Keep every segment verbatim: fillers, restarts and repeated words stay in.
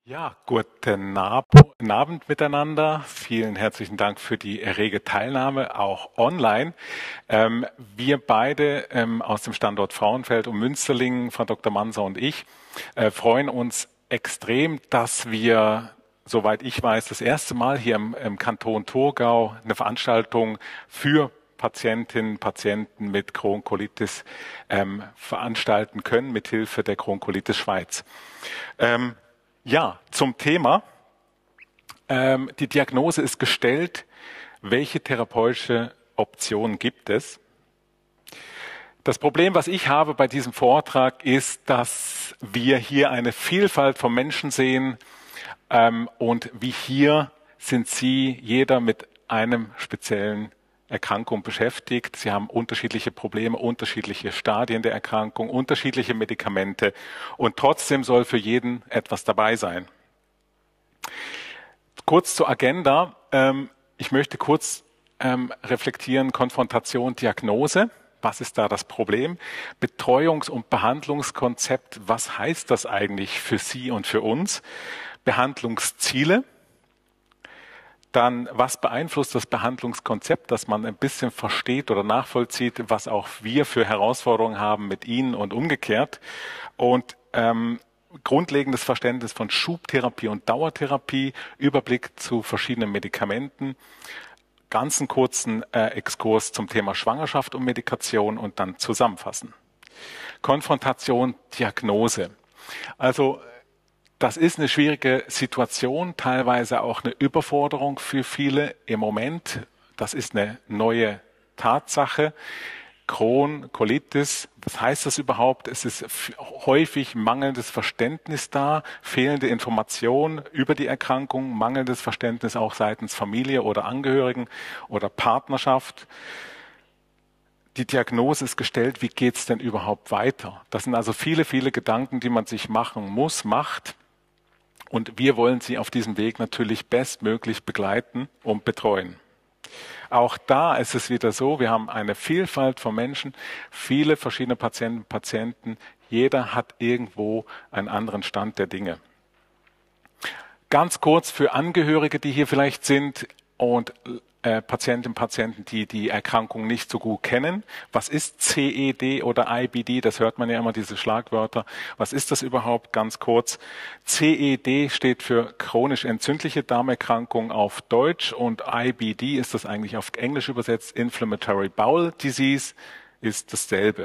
Ja, guten Ab- Abend miteinander. Vielen herzlichen Dank für die rege Teilnahme, auch online. Ähm, wir beide ähm, aus dem Standort Frauenfeld und Münsterlingen, Frau Doktor Manser und ich, äh, freuen uns extrem, dass wir, soweit ich weiß, das erste Mal hier im, im Kanton Thurgau eine Veranstaltung für Patientinnen, Patienten mit Crohn-Colitis ähm, veranstalten können, mithilfe der Crohn-Colitis Schweiz. Ähm, ja, zum Thema. Ähm, die Diagnose ist gestellt. Welche therapeutische Optionen gibt es? Das Problem, was ich habe bei diesem Vortrag, ist, dass wir hier eine Vielfalt von Menschen sehen. Ähm, und wie hier sind Sie, jeder mit einem speziellen Erkrankung beschäftigt. Sie haben unterschiedliche Probleme, unterschiedliche Stadien der Erkrankung, unterschiedliche Medikamente. Und trotzdem soll für jeden etwas dabei sein. Kurz zur Agenda. Ähm, ich möchte kurz ähm, reflektieren, Konfrontation, Diagnose. Was ist da das Problem? Betreuungs- und Behandlungskonzept. Was heißt das eigentlich für Sie und für uns? Behandlungsziele. Dann, was beeinflusst das Behandlungskonzept, dass man ein bisschen versteht oder nachvollzieht, was auch wir für Herausforderungen haben mit Ihnen und umgekehrt. Und ähm, grundlegendes Verständnis von Schubtherapie und Dauertherapie, Überblick zu verschiedenen Medikamenten, ganz einen kurzen äh, Exkurs zum Thema Schwangerschaft und Medikation und dann zusammenfassen. Konfrontation, Diagnose. Also das ist eine schwierige Situation, teilweise auch eine Überforderung für viele im Moment. Das ist eine neue Tatsache. Crohn, Colitis, was heißt das überhaupt? Es ist häufig mangelndes Verständnis da, fehlende Information über die Erkrankung, mangelndes Verständnis auch seitens Familie oder Angehörigen oder Partnerschaft. Die Diagnose ist gestellt, wie geht es denn überhaupt weiter? Das sind also viele, viele Gedanken, die man sich machen muss, macht. Und wir wollen Sie auf diesem Weg natürlich bestmöglich begleiten und betreuen. Auch da ist es wieder so, wir haben eine Vielfalt von Menschen, viele verschiedene Patienten, Patienten. Jeder hat irgendwo einen anderen Stand der Dinge. Ganz kurz für Angehörige, die hier vielleicht sind und äh, Patientinnen und Patienten, die die Erkrankung nicht so gut kennen. Was ist C E D oder I B D? Das hört man ja immer, diese Schlagwörter. Was ist das überhaupt? Ganz kurz. C E D steht für chronisch entzündliche Darmerkrankung auf Deutsch und I B D ist das eigentlich auf Englisch übersetzt. Inflammatory Bowel Disease ist dasselbe.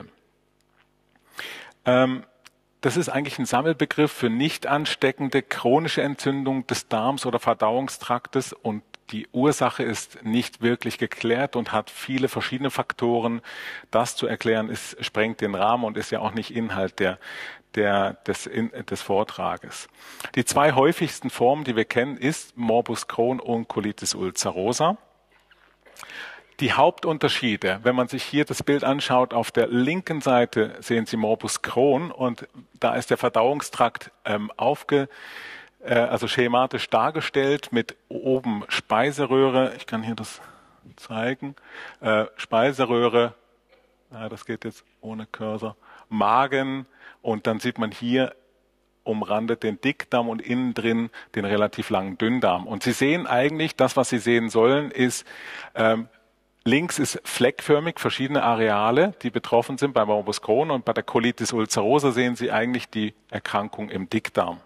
Ähm, Das ist eigentlich ein Sammelbegriff für nicht ansteckende chronische Entzündung des Darms oder Verdauungstraktes und die Ursache ist nicht wirklich geklärt und hat viele verschiedene Faktoren. Das zu erklären, ist, sprengt den Rahmen und ist ja auch nicht Inhalt der, der, des, in, des Vortrages. Die zwei häufigsten Formen, die wir kennen, ist Morbus Crohn und Colitis ulcerosa. Die Hauptunterschiede, wenn man sich hier das Bild anschaut, auf der linken Seite sehen Sie Morbus Crohn und da ist der Verdauungstrakt ähm, aufge, äh, also schematisch dargestellt mit oben Speiseröhre. Ich kann hier das zeigen. Äh, Speiseröhre, na, das geht jetzt ohne Cursor, Magen und dann sieht man hier umrandet den Dickdarm und innen drin den relativ langen Dünndarm. Und Sie sehen eigentlich, das, was Sie sehen sollen, ist ähm, links ist fleckförmig, verschiedene Areale, die betroffen sind bei Morbus Crohn und bei der Colitis ulcerosa sehen Sie eigentlich die Erkrankung im Dickdarm.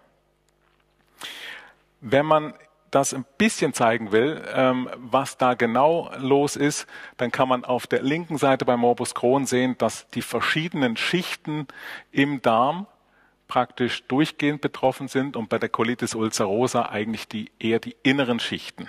Wenn man das ein bisschen zeigen will, ähm, was da genau los ist, dann kann man auf der linken Seite bei Morbus Crohn sehen, dass die verschiedenen Schichten im Darm praktisch durchgehend betroffen sind und bei der Colitis ulcerosa eigentlich die, eher die inneren Schichten.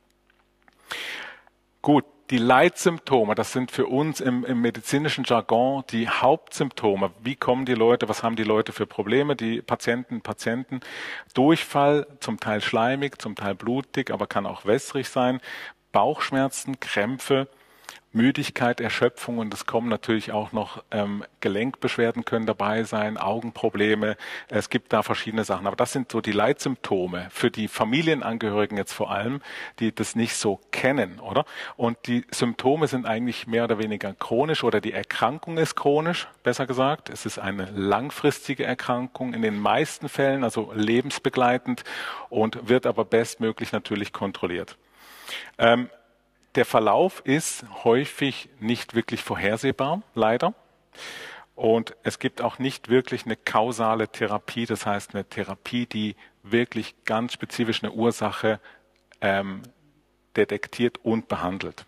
Gut. Die Leitsymptome, das sind für uns im, im medizinischen Jargon die Hauptsymptome. Wie kommen die Leute, was haben die Leute für Probleme, die Patienten, Patienten? Durchfall, zum Teil schleimig, zum Teil blutig, aber kann auch wässrig sein. Bauchschmerzen, Krämpfe, Müdigkeit, Erschöpfung und es kommen natürlich auch noch ähm, Gelenkbeschwerden können dabei sein, Augenprobleme. Es gibt da verschiedene Sachen. Aber das sind so die Leitsymptome für die Familienangehörigen jetzt vor allem, die das nicht so kennen, oder? Und die Symptome sind eigentlich mehr oder weniger chronisch oder die Erkrankung ist chronisch, besser gesagt. Es ist eine langfristige Erkrankung in den meisten Fällen, also lebensbegleitend und wird aber bestmöglich natürlich kontrolliert. Ähm, Der Verlauf ist häufig nicht wirklich vorhersehbar, leider. Und es gibt auch nicht wirklich eine kausale Therapie, das heißt eine Therapie, die wirklich ganz spezifisch eine Ursache ähm, detektiert und behandelt.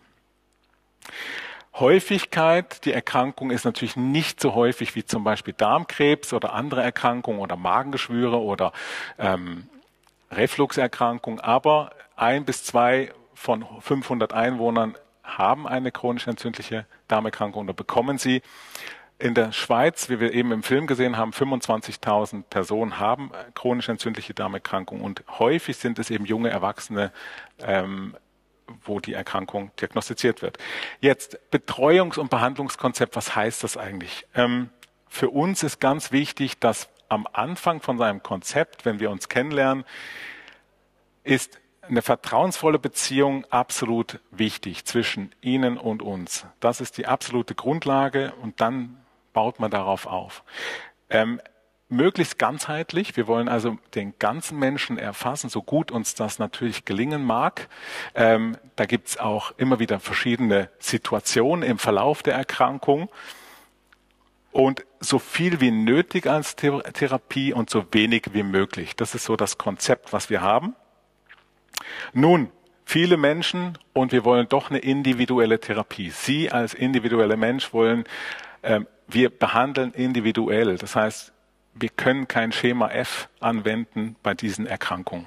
Häufigkeit, die Erkrankung ist natürlich nicht so häufig wie zum Beispiel Darmkrebs oder andere Erkrankungen oder Magengeschwüre oder ähm, Refluxerkrankung, aber ein bis zwei von fünfhundert Einwohnern haben eine chronisch entzündliche Darmerkrankung oder bekommen sie. In der Schweiz, wie wir eben im Film gesehen haben, fünfundzwanzigtausend Personen haben chronisch entzündliche Darmerkrankung und häufig sind es eben junge Erwachsene, ähm, wo die Erkrankung diagnostiziert wird. Jetzt Betreuungs- und Behandlungskonzept, was heißt das eigentlich? Ähm, für uns ist ganz wichtig, dass am Anfang von seinem Konzept, wenn wir uns kennenlernen, ist eine vertrauensvolle Beziehung absolut wichtig zwischen Ihnen und uns. Das ist die absolute Grundlage und dann baut man darauf auf. Ähm, möglichst ganzheitlich. Wir wollen also den ganzen Menschen erfassen, so gut uns das natürlich gelingen mag. Ähm, da gibt es auch immer wieder verschiedene Situationen im Verlauf der Erkrankung. Und so viel wie nötig als Thera- Therapie und so wenig wie möglich. Das ist so das Konzept, was wir haben. Nun, viele Menschen und wir wollen doch eine individuelle Therapie. Sie als individueller Mensch wollen, äh, wir behandeln individuell. Das heißt, wir können kein Schema F anwenden bei diesen Erkrankungen.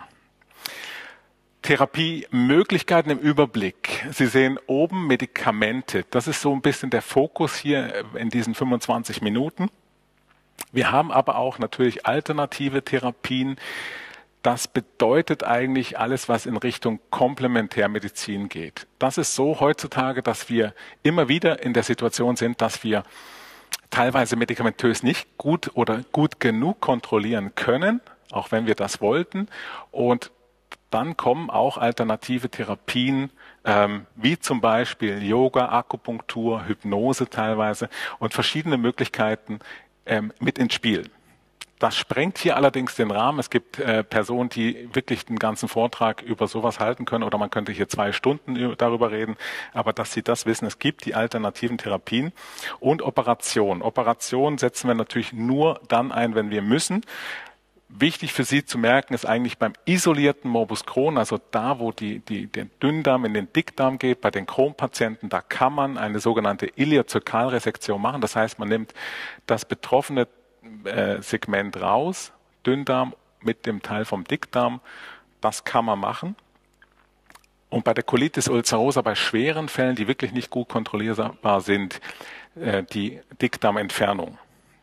Therapiemöglichkeiten im Überblick. Sie sehen oben Medikamente. Das ist so ein bisschen der Fokus hier in diesen fünfundzwanzig Minuten. Wir haben aber auch natürlich alternative Therapien. Das bedeutet eigentlich alles, was in Richtung Komplementärmedizin geht. Das ist so heutzutage, dass wir immer wieder in der Situation sind, dass wir teilweise medikamentös nicht gut oder gut genug kontrollieren können, auch wenn wir das wollten. Und dann kommen auch alternative Therapien, ähm, wie zum Beispiel Yoga, Akupunktur, Hypnose teilweise und verschiedene Möglichkeiten ähm, mit ins Spiel. Das sprengt hier allerdings den Rahmen. Es gibt äh, Personen, die wirklich den ganzen Vortrag über sowas halten können oder man könnte hier zwei Stunden darüber reden. Aber dass Sie das wissen, es gibt die alternativen Therapien und Operation. Operation setzen wir natürlich nur dann ein, wenn wir müssen. Wichtig für Sie zu merken ist eigentlich beim isolierten Morbus Crohn, also da, wo die, die, der Dünndarm in den Dickdarm geht, bei den Crohn-Patienten, da kann man eine sogenannte Ileozökalresektion machen. Das heißt, man nimmt das betroffene äh, Segment raus, Dünndarm mit dem Teil vom Dickdarm, das kann man machen. Und bei der Colitis ulcerosa, bei schweren Fällen, die wirklich nicht gut kontrollierbar sind, äh, die Dickdarmentfernung.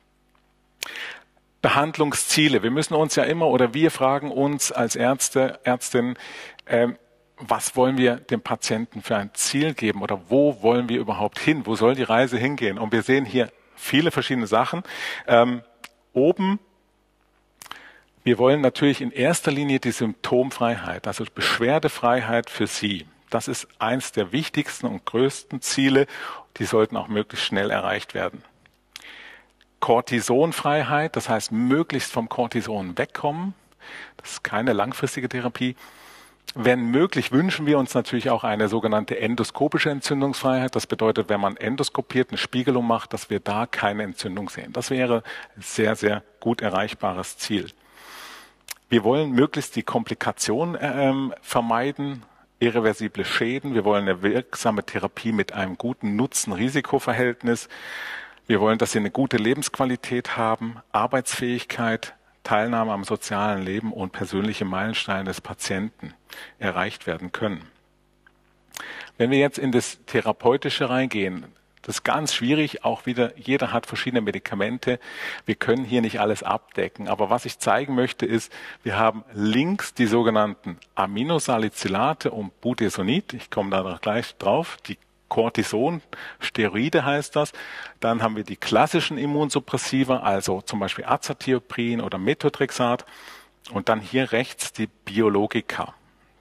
Behandlungsziele. Wir müssen uns ja immer oder wir fragen uns als Ärzte, Ärztin, ähm, was wollen wir dem Patienten für ein Ziel geben oder wo wollen wir überhaupt hin? Wo soll die Reise hingehen? Und wir sehen hier viele verschiedene Sachen. Ähm, oben, wir wollen natürlich in erster Linie die Symptomfreiheit, also Beschwerdefreiheit für Sie. Das ist eins der wichtigsten und größten Ziele. Die sollten auch möglichst schnell erreicht werden. Cortisonfreiheit, das heißt möglichst vom Cortison wegkommen. Das ist keine langfristige Therapie. Wenn möglich, wünschen wir uns natürlich auch eine sogenannte endoskopische Entzündungsfreiheit. Das bedeutet, wenn man endoskopiert, eine Spiegelung macht, dass wir da keine Entzündung sehen. Das wäre ein sehr, sehr gut erreichbares Ziel. Wir wollen möglichst die Komplikationen ähm, vermeiden, irreversible Schäden. Wir wollen eine wirksame Therapie mit einem guten Nutzen-Risiko-Verhältnis. Wir wollen, dass sie eine gute Lebensqualität haben, Arbeitsfähigkeit, Teilnahme am sozialen Leben und persönliche Meilensteine des Patienten erreicht werden können. Wenn wir jetzt in das Therapeutische reingehen, das ist ganz schwierig, auch wieder, jeder hat verschiedene Medikamente. Wir können hier nicht alles abdecken. Aber was ich zeigen möchte ist, wir haben links die sogenannten Aminosalicylate und Budesonid. Ich komme da noch gleich drauf. Die Cortison, Steroide heißt das. Dann haben wir die klassischen Immunsuppressiva, also zum Beispiel Azathioprin oder Methotrexat. Und dann hier rechts die Biologika.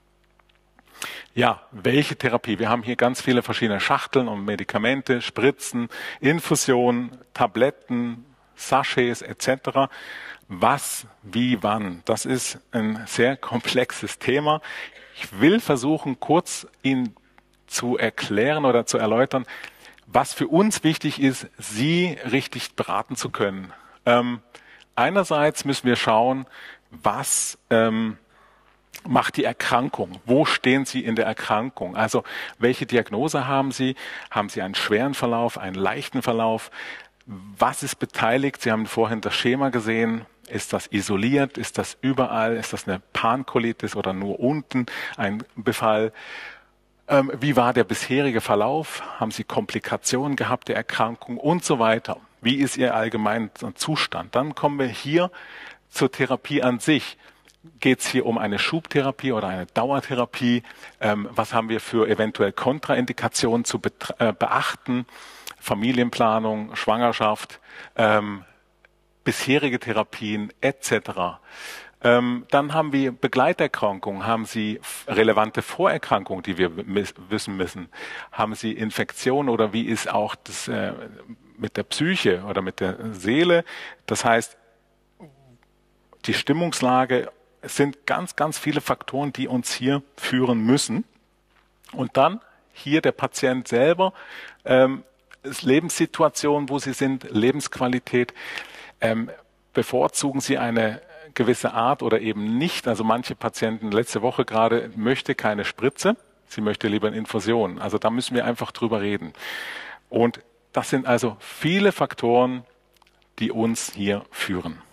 Ja, welche Therapie? Wir haben hier ganz viele verschiedene Schachteln und Medikamente, Spritzen, Infusionen, Tabletten, Sachets et cetera. Was, wie, wann? Das ist ein sehr komplexes Thema. Ich will versuchen, kurz Ihnen zu erklären oder zu erläutern, was für uns wichtig ist, Sie richtig beraten zu können. Ähm, einerseits müssen wir schauen, was ähm, macht die Erkrankung? Wo stehen Sie in der Erkrankung? Also welche Diagnose haben Sie? Haben Sie einen schweren Verlauf, einen leichten Verlauf? Was ist beteiligt? Sie haben vorhin das Schema gesehen. Ist das isoliert? Ist das überall? Ist das eine Pankolitis oder nur unten ein Befall? Ähm, wie war der bisherige Verlauf? Haben Sie Komplikationen gehabt der Erkrankung und so weiter? Wie ist Ihr allgemeiner Zustand? Dann kommen wir hier zur Therapie an sich. Geht es hier um eine Schubtherapie oder eine Dauertherapie? Ähm, was haben wir für eventuell Kontraindikationen zu äh, beachten? Familienplanung, Schwangerschaft, ähm, bisherige Therapien et cetera. Ähm, dann haben wir Begleiterkrankungen. Haben Sie relevante Vorerkrankungen, die wir wissen müssen? Haben Sie Infektionen oder wie ist auch das äh, mit der Psyche oder mit der Seele? Das heißt, die Stimmungslage. Es sind ganz, ganz viele Faktoren, die uns hier führen müssen. Und dann hier der Patient selber, ähm, Lebenssituation, wo Sie sind, Lebensqualität. Ähm, bevorzugen Sie eine gewisse Art oder eben nicht? Also manche Patienten, letzte Woche gerade, möchte keine Spritze, sie möchte lieber eine Infusion. Also da müssen wir einfach drüber reden. Und das sind also viele Faktoren, die uns hier führen.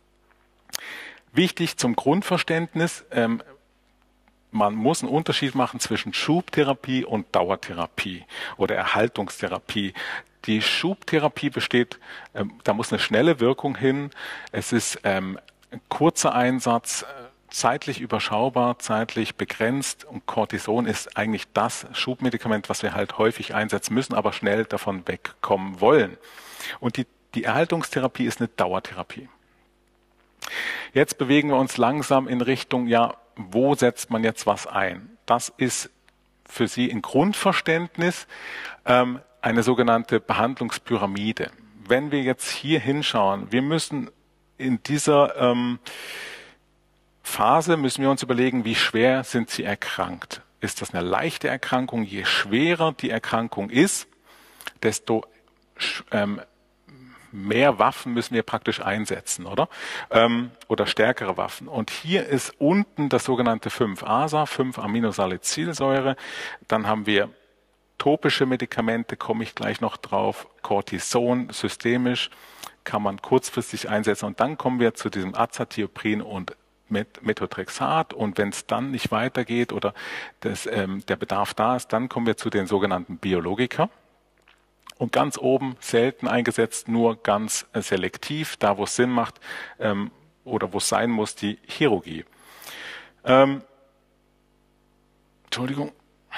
Wichtig zum Grundverständnis, ähm, man muss einen Unterschied machen zwischen Schubtherapie und Dauertherapie oder Erhaltungstherapie. Die Schubtherapie besteht, ähm, da muss eine schnelle Wirkung hin. Es ist ähm, ein kurzer Einsatz, zeitlich überschaubar, zeitlich begrenzt und Cortison ist eigentlich das Schubmedikament, was wir halt häufig einsetzen müssen, aber schnell davon wegkommen wollen. Und die, die Erhaltungstherapie ist eine Dauertherapie. Jetzt bewegen wir uns langsam in Richtung, ja, wo setzt man jetzt was ein? Das ist für Sie ein Grundverständnis, ähm, eine sogenannte Behandlungspyramide. Wenn wir jetzt hier hinschauen, wir müssen in dieser ähm, Phase, müssen wir uns überlegen, wie schwer sind Sie erkrankt? Ist das eine leichte Erkrankung? Je schwerer die Erkrankung ist, desto ähm, mehr Waffen müssen wir praktisch einsetzen, oder? Ähm, oder stärkere Waffen. Und hier ist unten das sogenannte fünf A S A, fünf Aminosalicylsäure. Dann haben wir topische Medikamente, komme ich gleich noch drauf. Cortison, systemisch, kann man kurzfristig einsetzen. Und dann kommen wir zu diesem Azathioprin und Methotrexat. Und wenn es dann nicht weitergeht oder das, ähm, der Bedarf da ist, dann kommen wir zu den sogenannten Biologika. Und ganz oben selten eingesetzt, nur ganz äh, selektiv, da wo es Sinn macht ähm, oder wo es sein muss, die Chirurgie. Ähm, Entschuldigung.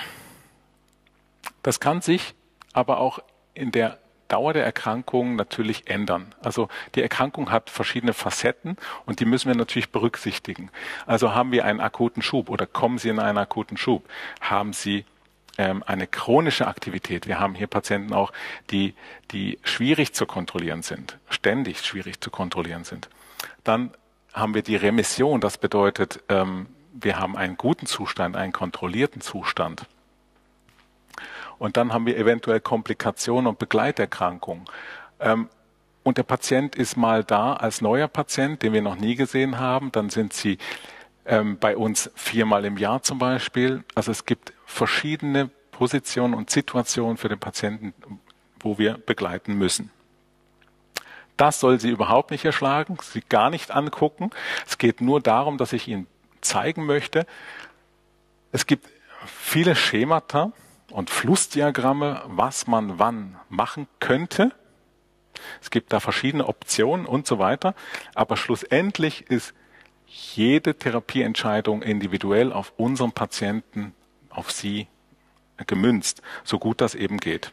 Das kann sich aber auch in der Dauer der Erkrankung natürlich ändern. Also die Erkrankung hat verschiedene Facetten und die müssen wir natürlich berücksichtigen. Also haben wir einen akuten Schub oder kommen Sie in einen akuten Schub? Haben Sie eine chronische Aktivität. Wir haben hier Patienten auch, die, die schwierig zu kontrollieren sind, ständig schwierig zu kontrollieren sind. Dann haben wir die Remission, das bedeutet, ähm, wir haben einen guten Zustand, einen kontrollierten Zustand. Und dann haben wir eventuell Komplikationen und Begleiterkrankungen. Ähm, und der Patient ist mal da als neuer Patient, den wir noch nie gesehen haben, dann sind Sie Ähm, bei uns viermal im Jahr zum Beispiel. Also es gibt verschiedene Positionen und Situationen für den Patienten, wo wir begleiten müssen. Das soll Sie überhaupt nicht erschlagen, Sie gar nicht angucken. Es geht nur darum, dass ich Ihnen zeigen möchte, es gibt viele Schemata und Flussdiagramme, was man wann machen könnte. Es gibt da verschiedene Optionen und so weiter. Aber schlussendlich ist jede Therapieentscheidung individuell auf unseren Patienten, auf Sie gemünzt, so gut das eben geht.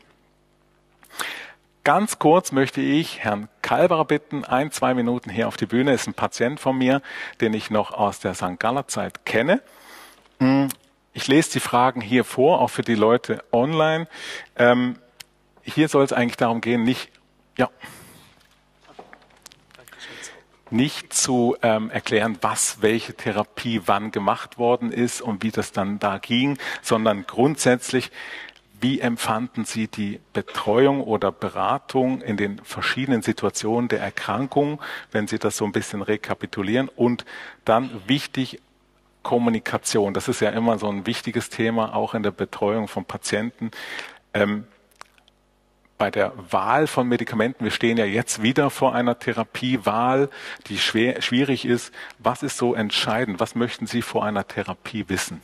Ganz kurz möchte ich Herrn Kalberer bitten, ein, zwei Minuten hier auf die Bühne. Ist ein Patient von mir, den ich noch aus der Sankt Galler Zeit kenne. Ich lese die Fragen hier vor, auch für die Leute online. Ähm, hier soll es eigentlich darum gehen, nicht, ja, nicht zu ähm, erklären, was, welche Therapie wann gemacht worden ist und wie das dann da ging, sondern grundsätzlich, wie empfanden Sie die Betreuung oder Beratung in den verschiedenen Situationen der Erkrankung, wenn Sie das so ein bisschen rekapitulieren? Und dann wichtig, Kommunikation. Das ist ja immer so ein wichtiges Thema, auch in der Betreuung von Patienten. Ähm, bei der Wahl von Medikamenten, wir stehen ja jetzt wieder vor einer Therapiewahl, die schwer, schwierig ist. Was ist so entscheidend? Was möchten Sie vor einer Therapie wissen?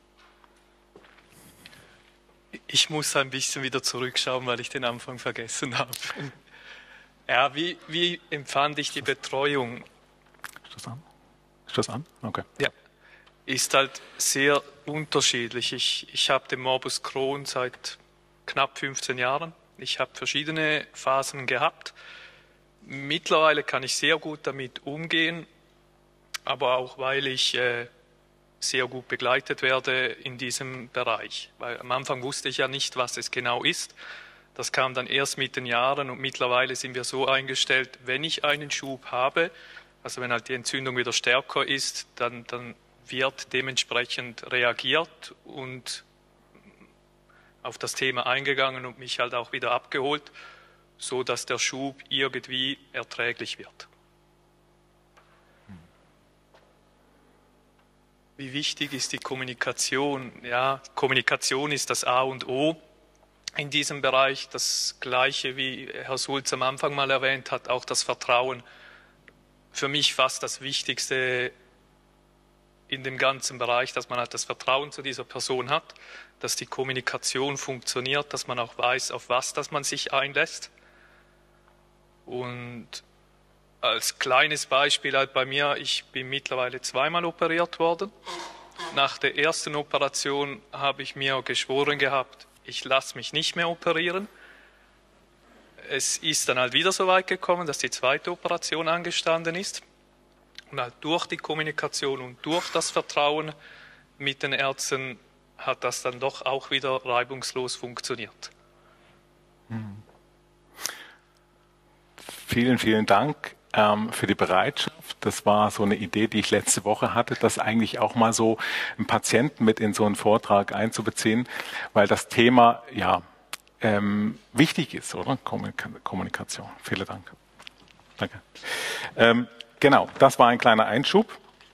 Ich muss ein bisschen wieder zurückschauen, weil ich den Anfang vergessen habe. Ja, wie, wie empfand ich die Betreuung? Ist das an? Ist das an? Okay. Ja, ist halt sehr unterschiedlich. Ich, ich habe den Morbus Crohn seit knapp fünfzehn Jahren. Ich habe verschiedene Phasen gehabt. Mittlerweile kann ich sehr gut damit umgehen, aber auch weil ich äh, sehr gut begleitet werde in diesem Bereich. Weil am Anfang wusste ich ja nicht, was es genau ist. Das kam dann erst mit den Jahren und mittlerweile sind wir so eingestellt, wenn ich einen Schub habe, also wenn halt die Entzündung wieder stärker ist, dann, dann wird dementsprechend reagiert und auf das Thema eingegangen und mich halt auch wieder abgeholt, so dass der Schub irgendwie erträglich wird. Wie wichtig ist die Kommunikation? Ja, Kommunikation ist das A und O in diesem Bereich. Das Gleiche, wie Herr Sulz am Anfang mal erwähnt hat, auch das Vertrauen. Für mich fast das Wichtigste in dem ganzen Bereich, dass man halt das Vertrauen zu dieser Person hat, dass die Kommunikation funktioniert, dass man auch weiß, auf was dass man sich einlässt. Und als kleines Beispiel halt bei mir, ich bin mittlerweile zweimal operiert worden. Nach der ersten Operation habe ich mir geschworen gehabt, ich lasse mich nicht mehr operieren. Es ist dann halt wieder so weit gekommen, dass die zweite Operation angestanden ist. Und halt durch die Kommunikation und durch das Vertrauen mit den Ärzten hat das dann doch auch wieder reibungslos funktioniert. Hm. Vielen, vielen Dank ähm, für die Bereitschaft. Das war so eine Idee, die ich letzte Woche hatte, das eigentlich auch mal so einen Patienten mit in so einen Vortrag einzubeziehen, weil das Thema ja ähm, wichtig ist, oder? Kommunika- Kommunikation. Vielen Dank. Danke. Ähm, genau, das war ein kleiner Einschub.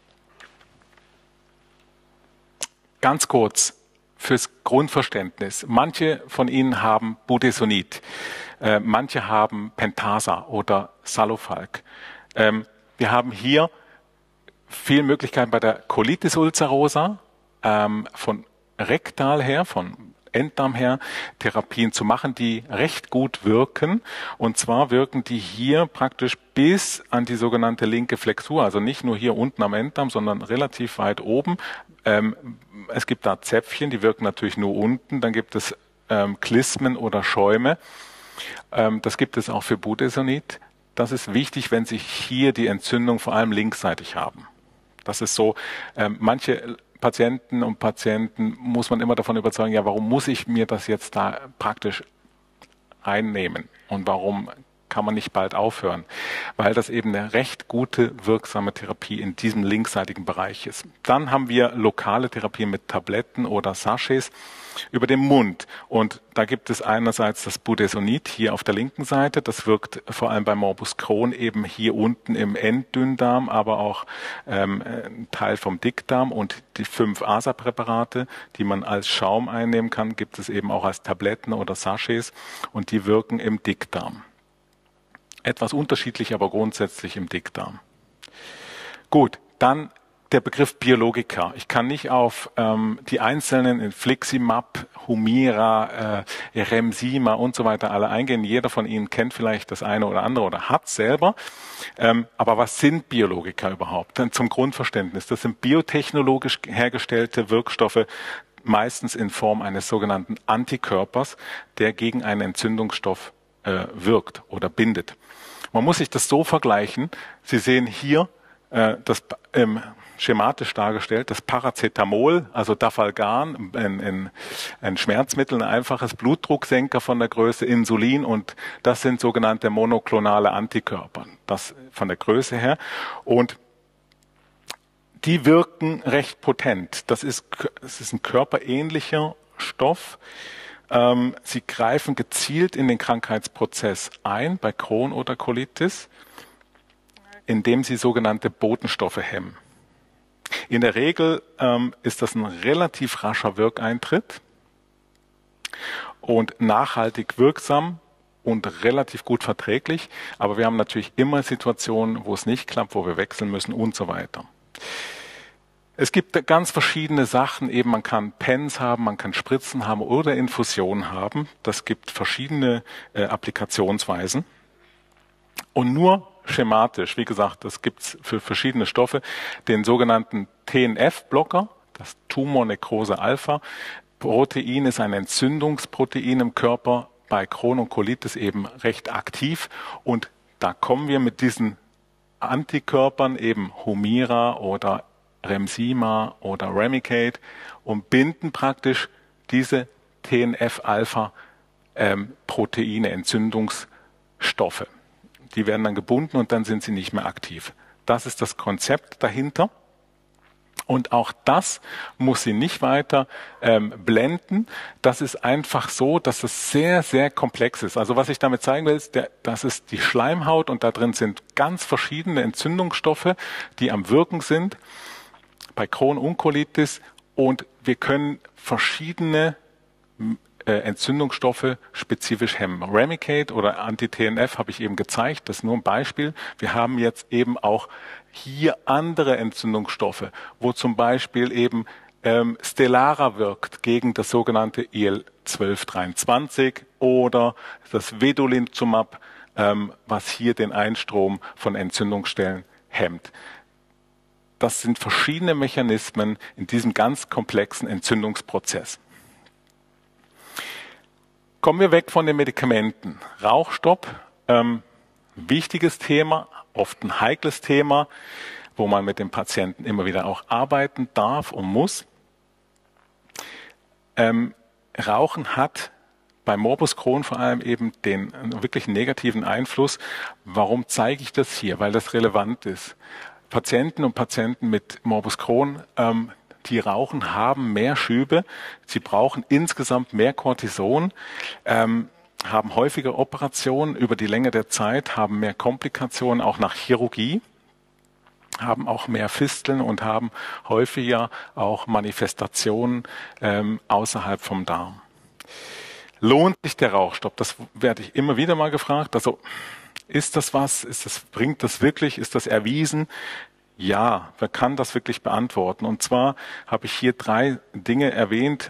Ganz kurz fürs Grundverständnis. Manche von Ihnen haben Budesonid. Äh, manche haben Pentasa oder Salofalk. Ähm, wir haben hier viele Möglichkeiten bei der Colitis ulcerosa, ähm, von rektal her, von Enddarm her, Therapien zu machen, die recht gut wirken. Und zwar wirken die hier praktisch bis an die sogenannte linke Flexur, also nicht nur hier unten am Enddarm, sondern relativ weit oben. Ähm, es gibt da Zäpfchen, die wirken natürlich nur unten. Dann gibt es ähm, Klismen oder Schäume. Ähm, das gibt es auch für Budesonid. Das ist wichtig, wenn Sie hier die Entzündung vor allem linksseitig haben. Das ist so, ähm, manche Patienten und Patienten muss man immer davon überzeugen, ja, warum muss ich mir das jetzt da praktisch einnehmen und warum kann man nicht bald aufhören? Weil das eben eine recht gute, wirksame Therapie in diesem linksseitigen Bereich ist. Dann haben wir lokale Therapien mit Tabletten oder Sachets über den Mund. Und da gibt es einerseits das Budesonid hier auf der linken Seite. Das wirkt vor allem bei Morbus Crohn eben hier unten im Enddünndarm, aber auch ähm, ein Teil vom Dickdarm. Und die fünf A S A-Präparate, die man als Schaum einnehmen kann, gibt es eben auch als Tabletten oder Sachets. Und die wirken im Dickdarm. Etwas unterschiedlich, aber grundsätzlich im Dickdarm. Gut, dann der Begriff Biologika. Ich kann nicht auf ähm, die einzelnen Infliximab, Humira, äh, Remsima und so weiter alle eingehen. Jeder von Ihnen kennt vielleicht das eine oder andere oder hat selber. Ähm, aber was sind Biologika überhaupt? Denn zum Grundverständnis, das sind biotechnologisch hergestellte Wirkstoffe, meistens in Form eines sogenannten Antikörpers, der gegen einen Entzündungsstoff äh, wirkt oder bindet. Man muss sich das so vergleichen. Sie sehen hier äh, das ähm, schematisch dargestellt, das Paracetamol, also Dafalgan, ein, ein, ein Schmerzmittel, ein einfaches Blutdrucksenker von der Größe, Insulin, und das sind sogenannte monoklonale Antikörper, das von der Größe her. Und die wirken recht potent. Das ist, das ist ein körperähnlicher Stoff. Ähm, sie greifen gezielt in den Krankheitsprozess ein, bei Crohn oder Colitis, indem sie sogenannte Botenstoffe hemmen. In der Regel ähm, ist das ein relativ rascher Wirkeintritt und nachhaltig wirksam und relativ gut verträglich. Aber wir haben natürlich immer Situationen, wo es nicht klappt, wo wir wechseln müssen und so weiter. Es gibt ganz verschiedene Sachen, eben man kann Pens haben, man kann Spritzen haben oder Infusionen haben. Das gibt verschiedene äh, Applikationsweisen. Und nur schematisch, wie gesagt, das gibt's für verschiedene Stoffe, den sogenannten T N F-Blocker, das Tumor-Nekrose-Alpha-Protein ist ein Entzündungsprotein im Körper, bei Crohn und Colitis eben recht aktiv, und da kommen wir mit diesen Antikörpern, eben Humira oder Remsima oder Remicade, und binden praktisch diese T N F-Alpha-Proteine, Entzündungsstoffe. Die werden dann gebunden und dann sind sie nicht mehr aktiv. Das ist das Konzept dahinter. Und auch das muss sie nicht weiter ähm, blenden. Das ist einfach so, dass es sehr, sehr komplex ist. Also was ich damit zeigen will, ist, der, das ist die Schleimhaut, und da drin sind ganz verschiedene Entzündungsstoffe, die am Wirken sind bei Crohn und Colitis, und wir können verschiedene äh, Entzündungsstoffe spezifisch hemmen. Remicade oder Anti-T N F habe ich eben gezeigt, das ist nur ein Beispiel. Wir haben jetzt eben auch hier andere Entzündungsstoffe, wo zum Beispiel eben ähm, Stelara wirkt gegen das sogenannte I L zwölf dreiundzwanzig oder das Vedolizumab, ähm, was hier den Einstrom von Entzündungsstellen hemmt. Das sind verschiedene Mechanismen in diesem ganz komplexen Entzündungsprozess. Kommen wir weg von den Medikamenten. Rauchstopp, ähm, wichtiges Thema, oft ein heikles Thema, wo man mit dem Patienten immer wieder auch arbeiten darf und muss. Ähm, Rauchen hat bei Morbus Crohn vor allem eben den wirklich negativen Einfluss. Warum zeige ich das hier? Weil das relevant ist. Patienten und Patienten mit Morbus Crohn, ähm, die rauchen, haben mehr Schübe. Sie brauchen insgesamt mehr Cortison, ähm, haben häufiger Operationen über die Länge der Zeit, haben mehr Komplikationen, auch nach Chirurgie, haben auch mehr Fisteln und haben häufiger auch Manifestationen ähm, außerhalb vom Darm. Lohnt sich der Rauchstopp? Das werde ich immer wieder mal gefragt. Also, ist das was? Ist das, bringt das wirklich? Ist das erwiesen? Ja, wer kann das wirklich beantworten? Und zwar habe ich hier drei Dinge erwähnt.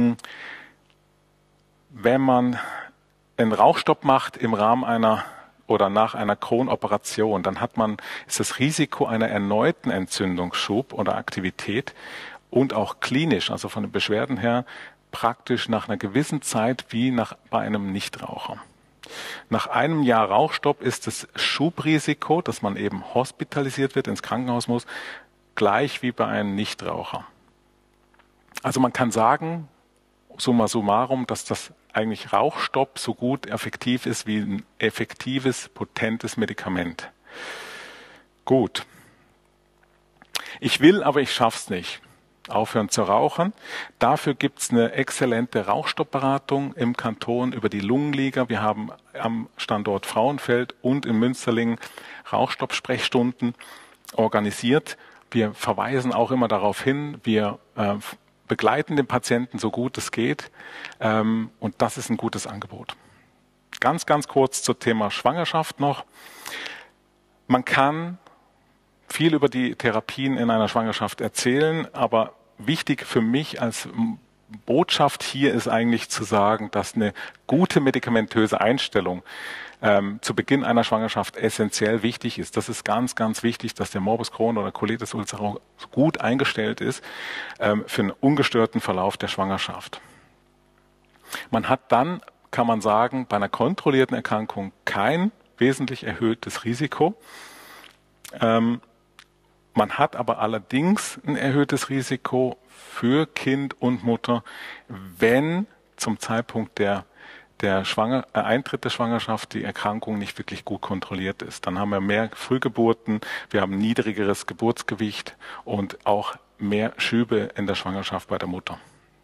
Wenn man einen Rauchstopp macht im Rahmen einer oder nach einer Crohn-Operation, dann hat man, ist das Risiko einer erneuten Entzündungsschub oder Aktivität und auch klinisch, also von den Beschwerden her, praktisch nach einer gewissen Zeit wie nach, bei einem Nichtraucher. Nach einem Jahr Rauchstopp ist das Schubrisiko, dass man eben hospitalisiert wird, ins Krankenhaus muss, gleich wie bei einem Nichtraucher. Also man kann sagen, summa summarum, dass das eigentlich Rauchstopp so gut effektiv ist wie ein effektives, potentes Medikament. Gut. Ich will, aber ich schaff's nicht. Aufhören zu rauchen. Dafür gibt's eine exzellente Rauchstoppberatung im Kanton über die Lungenliga. Wir haben am Standort Frauenfeld und in Münsterlingen Rauchstoppsprechstunden organisiert. Wir verweisen auch immer darauf hin, wir äh, begleiten den Patienten so gut es geht, ähm, und das ist ein gutes Angebot. Ganz, ganz kurz zum Thema Schwangerschaft noch. Man kann viel über die Therapien in einer Schwangerschaft erzählen, aber wichtig für mich als Botschaft hier ist eigentlich zu sagen, dass eine gute medikamentöse Einstellung ähm, zu Beginn einer Schwangerschaft essentiell wichtig ist. Das ist ganz, ganz wichtig, dass der Morbus Crohn oder Colitis ulcerosa gut eingestellt ist ähm, für einen ungestörten Verlauf der Schwangerschaft. Man hat dann, kann man sagen, bei einer kontrollierten Erkrankung kein wesentlich erhöhtes Risiko. Ähm, man hat aber allerdings ein erhöhtes Risiko für Kind und Mutter, wenn zum Zeitpunkt der, der Schwanger, äh, Eintritt der Schwangerschaft die Erkrankung nicht wirklich gut kontrolliert ist. Dann haben wir mehr Frühgeburten, wir haben niedrigeres Geburtsgewicht und auch mehr Schübe in der Schwangerschaft bei der Mutter.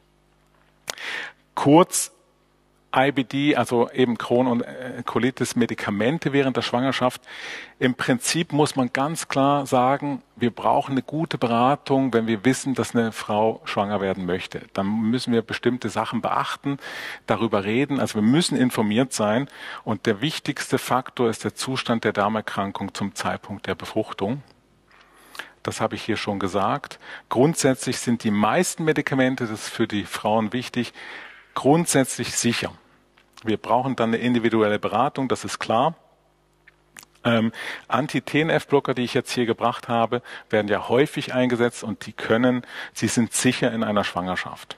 Kurz I B D, also eben Crohn und Colitis, Medikamente während der Schwangerschaft. Im Prinzip muss man ganz klar sagen, wir brauchen eine gute Beratung, wenn wir wissen, dass eine Frau schwanger werden möchte. Dann müssen wir bestimmte Sachen beachten, darüber reden. Also wir müssen informiert sein. Und der wichtigste Faktor ist der Zustand der Darmerkrankung zum Zeitpunkt der Befruchtung. Das habe ich hier schon gesagt. Grundsätzlich sind die meisten Medikamente, das ist für die Frauen wichtig, grundsätzlich sicher. Wir brauchen dann eine individuelle Beratung, das ist klar. Ähm, Anti-T N F-Blocker, die ich jetzt hier gebracht habe, werden ja häufig eingesetzt und die können, sie sind sicher in einer Schwangerschaft.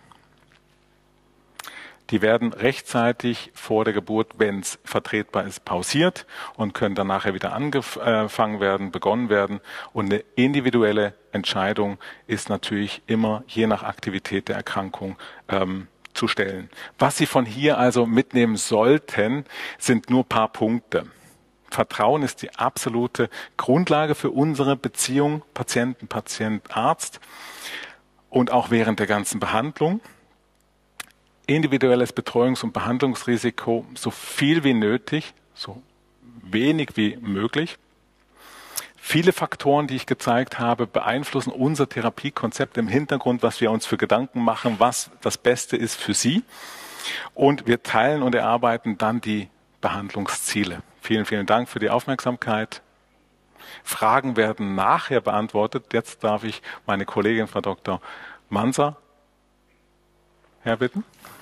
Die werden rechtzeitig vor der Geburt, wenn es vertretbar ist, pausiert und können dann nachher wieder angefangen werden, begonnen werden. Und eine individuelle Entscheidung ist natürlich immer je nach Aktivität der Erkrankung ähm, zu stellen. Was Sie von hier also mitnehmen sollten, sind nur ein paar Punkte. Vertrauen ist die absolute Grundlage für unsere Beziehung Patienten, Patient, Arzt und auch während der ganzen Behandlung. Individuelles Betreuungs- und Behandlungsrisiko so viel wie nötig, so wenig wie möglich. Viele Faktoren, die ich gezeigt habe, beeinflussen unser Therapiekonzept im Hintergrund, was wir uns für Gedanken machen, was das Beste ist für Sie. Und wir teilen und erarbeiten dann die Behandlungsziele. Vielen, vielen Dank für die Aufmerksamkeit. Fragen werden nachher beantwortet. Jetzt darf ich meine Kollegin, Frau Doktor Manser, herbitten.